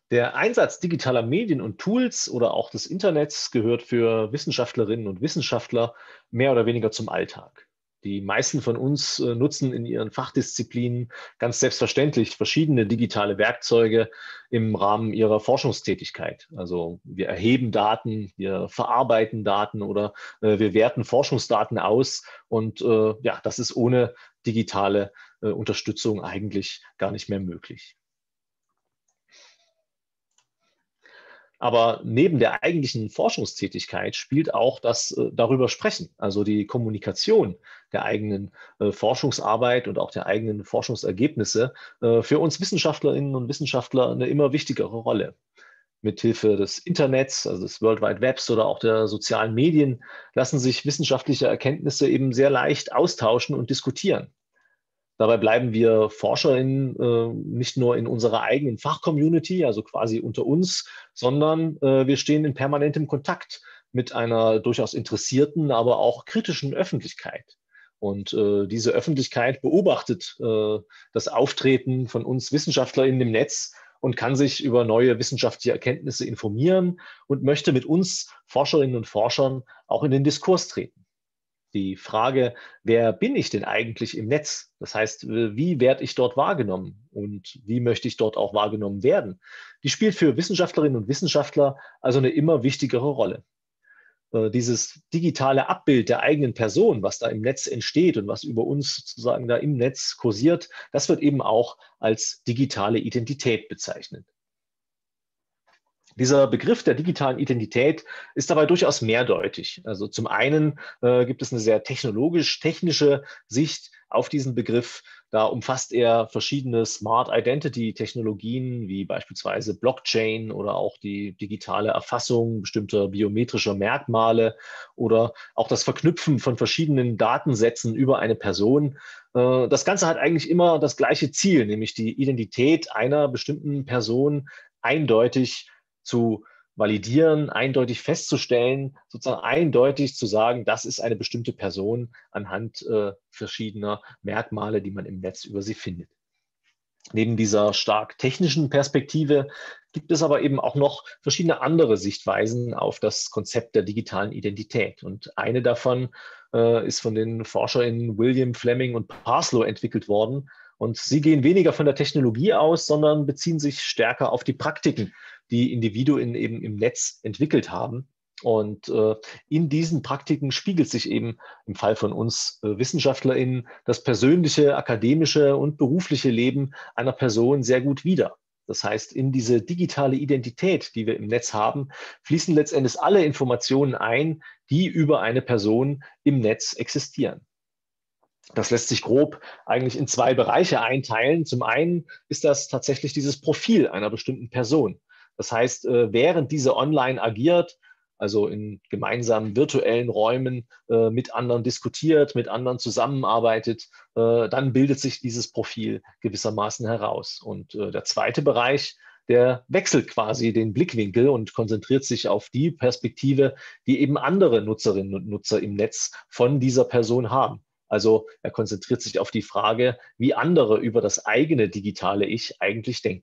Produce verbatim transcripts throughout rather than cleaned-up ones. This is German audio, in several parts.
Der Einsatz digitaler Medien und Tools oder auch des Internets gehört für Wissenschaftlerinnen und Wissenschaftler mehr oder weniger zum Alltag. Die meisten von uns äh, nutzen in ihren Fachdisziplinen ganz selbstverständlich verschiedene digitale Werkzeuge im Rahmen ihrer Forschungstätigkeit. Also wir erheben Daten, wir verarbeiten Daten oder äh, wir werten Forschungsdaten aus. Und äh, ja, das ist ohne digitale äh, Unterstützung eigentlich gar nicht mehr möglich. Aber neben der eigentlichen Forschungstätigkeit spielt auch das äh, darüber sprechen, also die Kommunikation der eigenen äh, Forschungsarbeit und auch der eigenen Forschungsergebnisse äh, für uns Wissenschaftlerinnen und Wissenschaftler eine immer wichtigere Rolle. Mithilfe des Internets, also des World Wide Webs oder auch der sozialen Medien lassen sich wissenschaftliche Erkenntnisse eben sehr leicht austauschen und diskutieren. Dabei bleiben wir ForscherInnen äh, nicht nur in unserer eigenen Fachcommunity, also quasi unter uns, sondern äh, wir stehen in permanentem Kontakt mit einer durchaus interessierten, aber auch kritischen Öffentlichkeit. Und äh, diese Öffentlichkeit beobachtet äh, das Auftreten von uns WissenschaftlerInnen im Netz und kann sich über neue wissenschaftliche Erkenntnisse informieren und möchte mit uns Forscherinnen und Forschern auch in den Diskurs treten. Die Frage, wer bin ich denn eigentlich im Netz? Das heißt, äh, wie werde ich dort wahrgenommen und wie möchte ich dort auch wahrgenommen werden? Die spielt für Wissenschaftlerinnen und Wissenschaftler also eine immer wichtigere Rolle. Äh, Dieses digitale Abbild der eigenen Person, was da im Netz entsteht und was über uns sozusagen da im Netz kursiert, das wird eben auch als digitale Identität bezeichnet. Dieser Begriff der digitalen Identität ist dabei durchaus mehrdeutig. Also zum einen äh, gibt es eine sehr technologisch-technische Sicht auf diesen Begriff. Da umfasst er verschiedene Smart Identity-Technologien wie beispielsweise Blockchain oder auch die digitale Erfassung bestimmter biometrischer Merkmale oder auch das Verknüpfen von verschiedenen Datensätzen über eine Person. Äh, das Ganze hat eigentlich immer das gleiche Ziel, nämlich die Identität einer bestimmten Person eindeutig zu validieren, eindeutig festzustellen, sozusagen eindeutig zu sagen, das ist eine bestimmte Person anhand äh, verschiedener Merkmale, die man im Netz über sie findet. Neben dieser stark technischen Perspektive gibt es aber eben auch noch verschiedene andere Sichtweisen auf das Konzept der digitalen Identität. Und eine davon äh, ist von den ForscherInnen William Fleming und Parslow entwickelt worden. Und sie gehen weniger von der Technologie aus, sondern beziehen sich stärker auf die Praktiken, die Individuen eben im Netz entwickelt haben. Und äh, in diesen Praktiken spiegelt sich eben im Fall von uns äh, WissenschaftlerInnen das persönliche, akademische und berufliche Leben einer Person sehr gut wider. Das heißt, in diese digitale Identität, die wir im Netz haben, fließen letztendlich alle Informationen ein, die über eine Person im Netz existieren. Das lässt sich grob eigentlich in zwei Bereiche einteilen. Zum einen ist das tatsächlich dieses Profil einer bestimmten Person. Das heißt, äh, während diese online agiert, also in gemeinsamen virtuellen Räumen äh, mit anderen diskutiert, mit anderen zusammenarbeitet, äh, dann bildet sich dieses Profil gewissermaßen heraus. Und äh, der zweite Bereich, der wechselt quasi den Blickwinkel und konzentriert sich auf die Perspektive, die eben andere Nutzerinnen und Nutzer im Netz von dieser Person haben. Also er konzentriert sich auf die Frage, wie andere über das eigene digitale Ich eigentlich denken.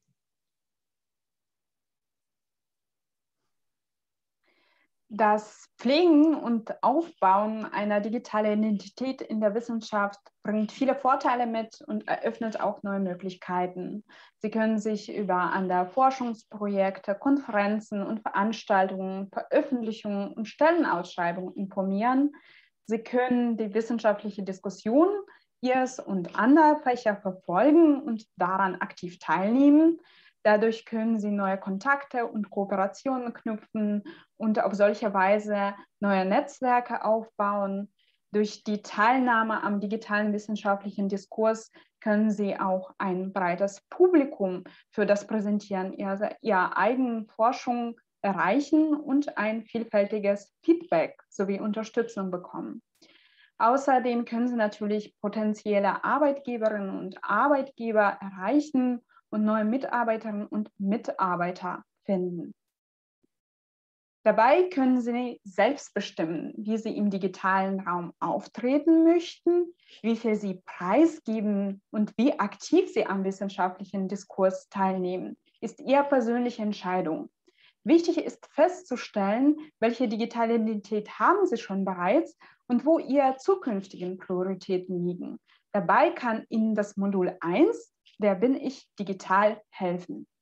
Das Pflegen und Aufbauen einer digitalen Identität in der Wissenschaft bringt viele Vorteile mit und eröffnet auch neue Möglichkeiten. Sie können sich über andere Forschungsprojekte, Konferenzen und Veranstaltungen, Veröffentlichungen und Stellenausschreibungen informieren. Sie können die wissenschaftliche Diskussion ihres und anderer Fächer verfolgen und daran aktiv teilnehmen. Dadurch können Sie neue Kontakte und Kooperationen knüpfen und auf solche Weise neue Netzwerke aufbauen. Durch die Teilnahme am digitalen wissenschaftlichen Diskurs können Sie auch ein breites Publikum für das Präsentieren Ihrer, Ihrer eigenen Forschung erreichen und ein vielfältiges Feedback sowie Unterstützung bekommen. Außerdem können Sie natürlich potenzielle Arbeitgeberinnen und Arbeitgeber erreichen und neue Mitarbeiterinnen und Mitarbeiter finden. Dabei können Sie selbst bestimmen, wie Sie im digitalen Raum auftreten möchten, wie viel Sie preisgeben und wie aktiv Sie am wissenschaftlichen Diskurs teilnehmen. ist Ihre persönliche Entscheidung. Wichtig ist festzustellen, welche digitale Identität haben Sie schon bereits und wo Ihre zukünftigen Prioritäten liegen. Dabei kann Ihnen das Modul eins, Wer bin ich, digital helfen.